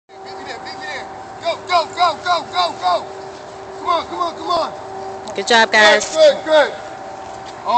Beat me there, beat me there. Go, go, go, go, go, go. Come on, come on, come on. Good job, Good, guys. good, good.